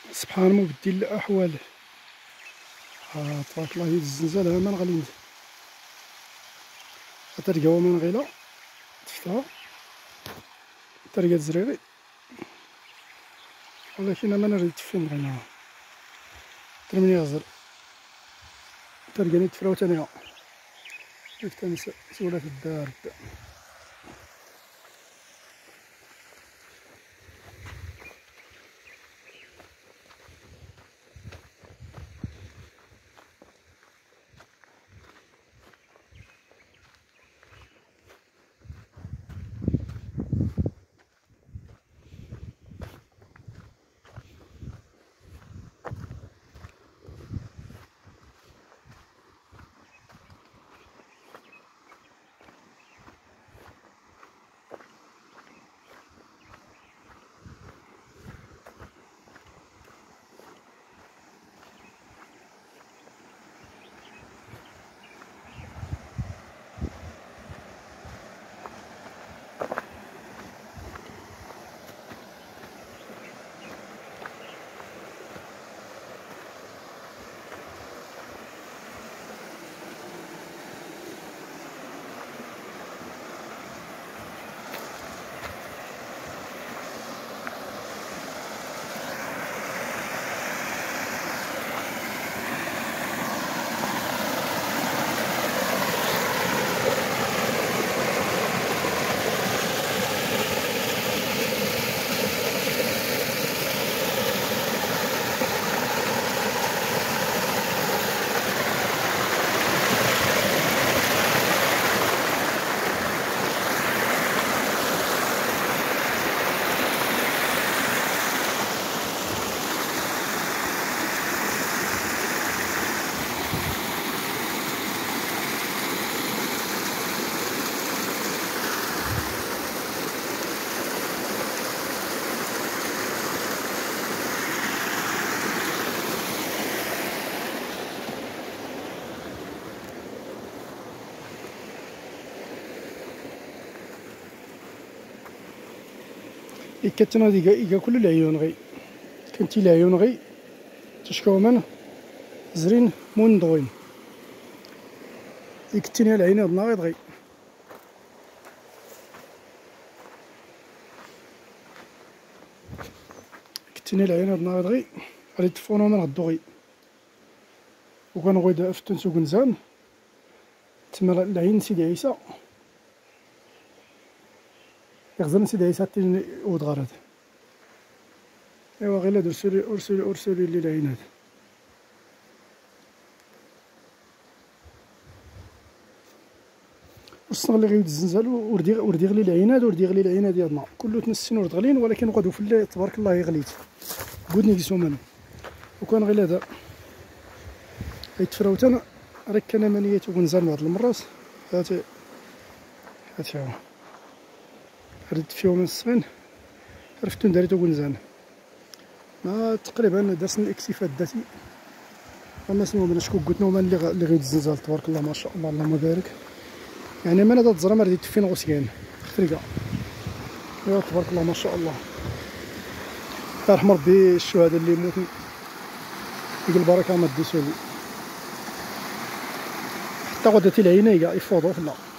سبحان مبدل الأحوال. تبارك الله هي الزنزال ها من غالي تلقاو من غيلا تفتها تلقى الزريري، ولكن أنا نريد فين غينا ترمني غزر تلقاني تفراو تانيها كيف تنسى سولات الدار. كتنا ديكا كل العيون غي كنتي العيون غي تشكومن زرين موندوين كتيني العين هاد ناغيض غي كتيني العين هاد ناغيض غي غادي تفونو من غدو غي وكنغويد فتن سوق نزان تما العين سيدي عيسى يغزل سيدي عيسى تيجي ودغرات. ايوا غير لا ارسلي لي العينات. وصل غير الزنزال وردي غلي العينات ديالنا كله تنسين ورد غلين، ولكن غدو في الليل تبارك الله غليت بودني كيسومن وكان غير هذا غيتفراوتن راه كان منيت ونزال بعض المرات هاتي هو ردت فيهم من الصغين عرفتو نداريتو ونزان ما تقريبا درت الاكتفاء الذاتي وما سمو من شكون قلت لهم اللي غيد الزنزال تبارك الله ما شاء الله اللهم بارك. يعني من هذا الزرا ما رديت فين غوسيان خريقه يا تبارك الله ما شاء الله. يرحم ربي الشهداء اللي يموتوا يقول البركه ما ديسولي حتى غداتي العينيه يفوضوا في الله.